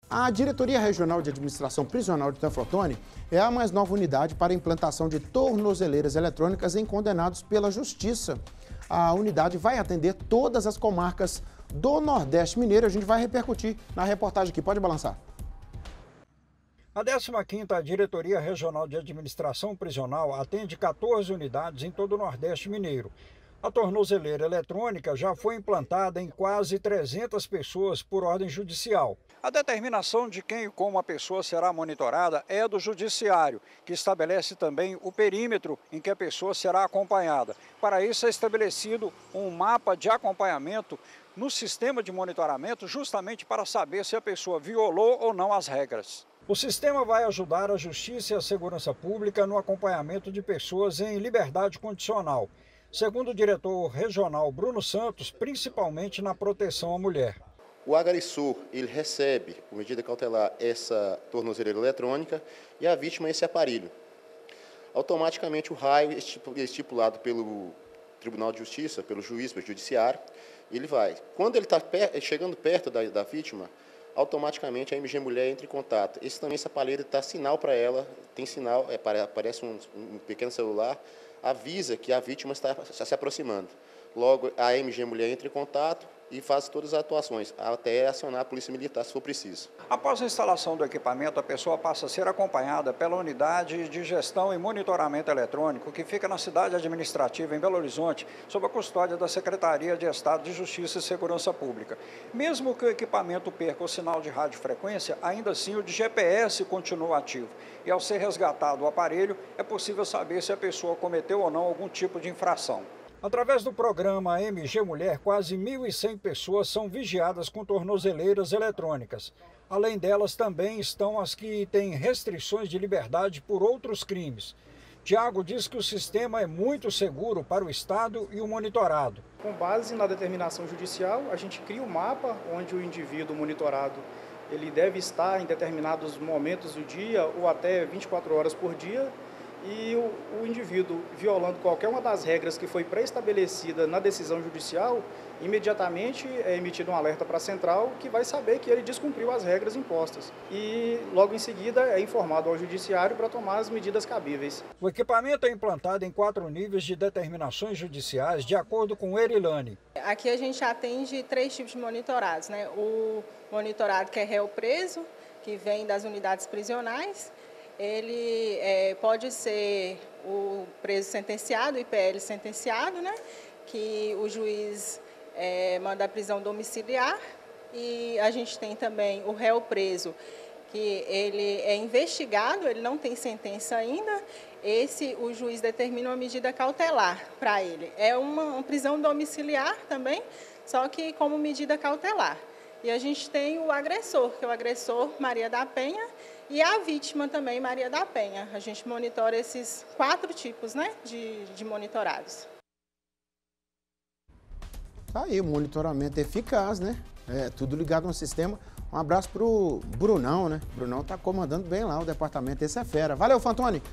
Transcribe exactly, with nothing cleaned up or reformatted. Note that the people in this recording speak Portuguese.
A Diretoria Regional de Administração Prisional de Teoflotone é a mais nova unidade para a implantação de tornozeleiras eletrônicas em condenados pela Justiça. A unidade vai atender todas as comarcas do Nordeste Mineiro. A gente vai repercutir na reportagem aqui. Pode balançar. A décima quinta Diretoria Regional de Administração Prisional atende quatorze unidades em todo o Nordeste Mineiro. A tornozeleira eletrônica já foi implantada em quase trezentas pessoas por ordem judicial. A determinação de quem e como a pessoa será monitorada é do Judiciário, que estabelece também o perímetro em que a pessoa será acompanhada. Para isso é estabelecido um mapa de acompanhamento no sistema de monitoramento, justamente para saber se a pessoa violou ou não as regras. O sistema vai ajudar a Justiça e a Segurança Pública no acompanhamento de pessoas em liberdade condicional, segundo o diretor regional Bruno Santos, principalmente na proteção à mulher. O agressor, ele recebe, por medida cautelar, essa tornozeleira eletrônica e a vítima esse aparelho. Automaticamente o raio estipulado pelo Tribunal de Justiça, pelo juiz, pelo judiciário, ele vai. Quando ele está chegando perto da, da vítima, automaticamente a M G Mulher entra em contato. Esse também, esse aparelho está sinal para ela, tem sinal, é, aparece um, um pequeno celular, avisa que a vítima está, está se aproximando. Logo, a M G Mulher entra em contato e faz todas as atuações, até acionar a Polícia Militar, se for preciso. Após a instalação do equipamento, a pessoa passa a ser acompanhada pela Unidade de Gestão e Monitoramento Eletrônico, que fica na cidade administrativa, em Belo Horizonte, sob a custódia da Secretaria de Estado de Justiça e Segurança Pública. Mesmo que o equipamento perca o sinal de radiofrequência, ainda assim o de G P S continua ativo. E ao ser resgatado o aparelho, é possível saber se a pessoa cometeu ou não algum tipo de infração. Através do programa M G Mulher, quase mil e cem pessoas são vigiadas com tornozeleiras eletrônicas. Além delas, também estão as que têm restrições de liberdade por outros crimes. Tiago diz que o sistema é muito seguro para o Estado e o monitorado. Com base na determinação judicial, a gente cria um mapa onde o indivíduo monitorado ele deve estar em determinados momentos do dia ou até vinte e quatro horas por dia. E o, o indivíduo violando qualquer uma das regras que foi pré-estabelecida na decisão judicial, imediatamente é emitido um alerta para a central que vai saber que ele descumpriu as regras impostas. E logo em seguida é informado ao judiciário para tomar as medidas cabíveis. O equipamento é implantado em quatro níveis de determinações judiciais, de acordo com Erilane. Aqui a gente atende três tipos de monitorados, né? O monitorado que é réu preso, que vem das unidades prisionais. Ele é, pode ser o preso sentenciado, o I P L sentenciado, né? Que o juiz é, manda a prisão domiciliar. E a gente tem também o réu preso, que ele é investigado, ele não tem sentença ainda. Esse, o juiz determina uma medida cautelar para ele. É uma, uma prisão domiciliar também, só que como medida cautelar. E a gente tem o agressor, que é o agressor Maria da Penha, e a vítima também, Maria da Penha. A gente monitora esses quatro tipos, né, de, de monitorados. Tá aí, o monitoramento eficaz, né? É, tudo ligado no sistema. Um abraço pro Brunão, né? Brunão tá comandando bem lá o departamento. Esse é fera. Valeu, Fantoni!